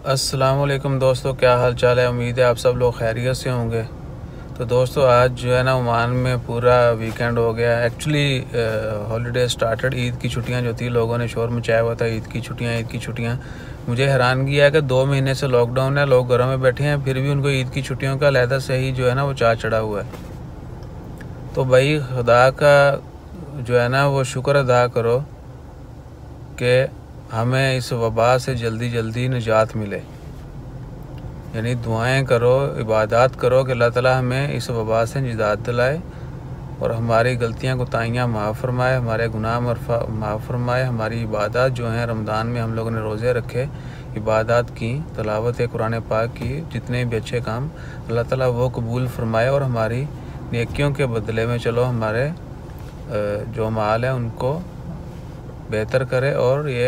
अस्सलामुअलैकुम दोस्तों, क्या हाल चाल है। उम्मीद है आप सब लोग खैरियत से होंगे। तो दोस्तों आज जो है ना ओमान में पूरा वीकेंड हो गया। एक्चुअली हॉलीडे स्टार्टेड, ईद की छुट्टियां जो थी लोगों ने शोर मचाया हुआ था। ईद की छुट्टियां मुझे हैरान किया है कि 2 महीने से लॉकडाउन है, लोग घरों में बैठे हैं, फिर भी उनको ईद की छुट्टियों का अलहदा से ही जो है ना वो चार्ज चढ़ा हुआ है। तो भाई खुदा का जो है ना वो शुक्र अदा करो कि हमें इस वबा से जल्दी जल्दी निजात मिले। यानी दुआएं करो, इबादत करो कि अल्लाह ताला हमें इस वबा से निजात दिलाए और हमारी गलतियां कोताहियां माफ़ फरमाए, हमारे गुनाह माफ़ फरमाए। हमारी इबादत जो हैं, रमज़ान में हम लोगों ने रोज़े रखे, इबादत की, तलावत कुरान पाक की, जितने भी अच्छे काम अल्लाह ताला वो कबूल फरमाए और हमारी नेकियों के बदले में चलो हमारे जो माल है उनको बेहतर करे और ये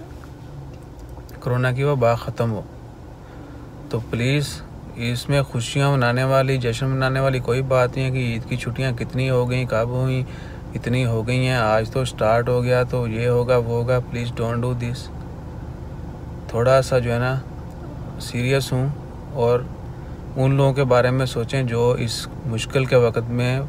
कोरोना की वबा ख़त्म हो। तो प्लीज़ इसमें खुशियाँ मनाने वाली, जश्न मनाने वाली कोई बात नहीं है कि ईद की छुट्टियाँ कितनी हो गई, कब हुई, इतनी हो गई हैं, आज तो स्टार्ट हो गया तो ये होगा वो होगा। Please don't do this. थोड़ा सा जो है ना सीरियस हूँ और उन लोगों के बारे में सोचें जो इस मुश्किल के वक्त में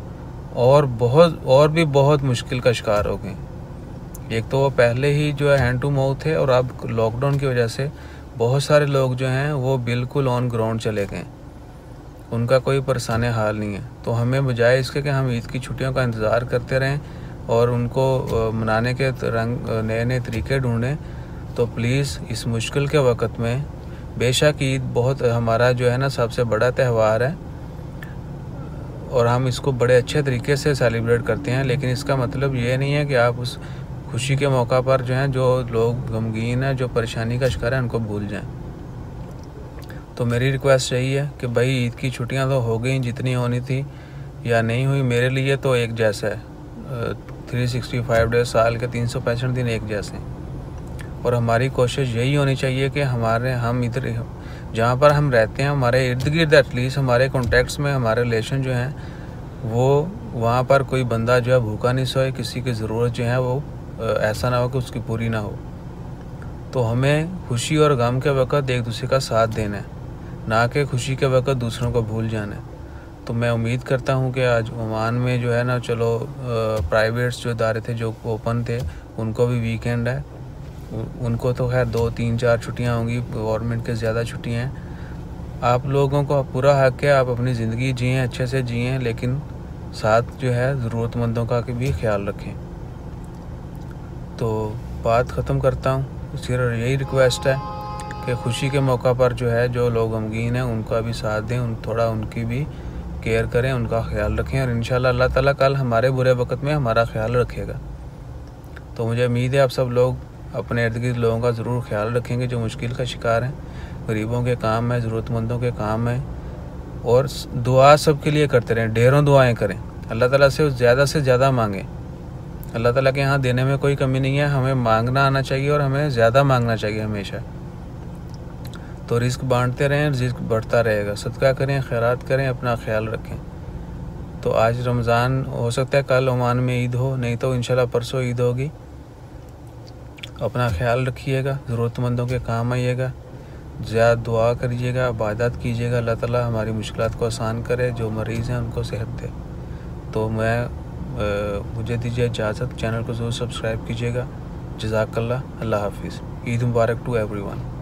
और भी बहुत मुश्किल का शिकार हो गए। एक तो वो पहले ही जो है हैंड टू माउथ थे और अब लॉकडाउन की वजह से बहुत सारे लोग जो हैं वो बिल्कुल ऑन ग्राउंड चले गए, उनका कोई परेशानी हाल नहीं है। तो हमें बजाय इसके कि हम ईद की छुट्टियों का इंतज़ार करते रहें और उनको मनाने के रंग नए नए तरीके ढूंढें, तो प्लीज़ इस मुश्किल के वक्त में, बेशक ईद बहुत हमारा जो है ना सबसे बड़ा त्यौहार है और हम इसको बड़े अच्छे तरीके से सेलिब्रेट करते हैं, लेकिन इसका मतलब ये नहीं है कि आप उस खुशी के मौका पर जो हैं, जो लोग गमगीन हैं, जो परेशानी का शिकार है, उनको भूल जाएं। तो मेरी रिक्वेस्ट यही है कि भाई ईद की छुट्टियां तो हो गई जितनी होनी थी, या नहीं हुई, मेरे लिए तो एक जैसा है। 365 डेज, साल के 365 दिन एक जैसे हैं। और हमारी कोशिश यही होनी चाहिए कि हम इधर जहाँ पर हम रहते हैं, हमारे इर्द गिर्द एटलीस्ट हमारे कॉन्टेक्ट्स में हमारे रिलेशन जो हैं वो वहाँ पर कोई बंदा जो है भूखा नहीं सोए, किसी की ज़रूरत जो है वो ऐसा ना हो कि उसकी पूरी ना हो। तो हमें खुशी और गम के वक़्त एक दूसरे का साथ देना है, ना कि खुशी के वक़्त दूसरों को भूल जाना है। तो मैं उम्मीद करता हूँ कि आज ओमान में जो है ना, चलो प्राइवेट्स जो इदारे थे जो ओपन थे उनको भी वीकेंड है, उनको तो खैर 2 3 4 छुट्टियाँ होंगी, गवर्नमेंट के ज़्यादा छुट्टियाँ हैं। आप लोगों को पूरा हक़ है, आप अपनी ज़िंदगी जिएँ, अच्छे से जिएँ, लेकिन साथ जो है ज़रूरतमंदों का भी ख्याल रखें। तो बात ख़त्म करता हूँ, सिर्फ यही रिक्वेस्ट है कि खुशी के मौका पर जो है जो लोग गमगीन हैं उनका भी साथ दें, थोड़ा उनकी भी केयर करें, उनका ख्याल रखें और इंशाल्लाह अल्लाह ताला कल हमारे बुरे वक्त में हमारा ख्याल रखेगा। तो मुझे उम्मीद है आप सब लोग अपने इर्द गिर्द लोगों का ज़रूर ख्याल रखेंगे जो मुश्किल का शिकार हैं। गरीबों के काम है, ज़रूरतमंदों के काम है, और दुआ सबके लिए करते रहें, ढेरों दुआएँ करें, अल्लाह ताला से ज़्यादा मांगें। अल्लाह ताला के यहाँ देने में कोई कमी नहीं है, हमें मांगना आना चाहिए और हमें ज़्यादा मांगना चाहिए हमेशा। तो रिस्क बांटते रहें, रिस्क बढ़ता रहेगा। सदका करें, खैरात करें, अपना ख्याल रखें। तो आज रमज़ान, हो सकता है कल ओमान में ईद हो, नहीं तो इंशाल्लाह परसों ईद होगी। अपना ख्याल रखिएगा, ज़रूरतमंदों के काम आइएगा, ज़्यादा दुआ करिएगा, इबादत कीजिएगा, अल्लाह ताला हमारी मुश्किलात को आसान करे, जो मरीज़ हैं उनको सेहत दे। तो मुझे दीजिए इजाज़त, चैनल को ज़रूर सब्सक्राइब कीजिएगा। जज़ाकल्लाह, अल्लाह हाफिज़। ईद मुबारक टू एवरीवन।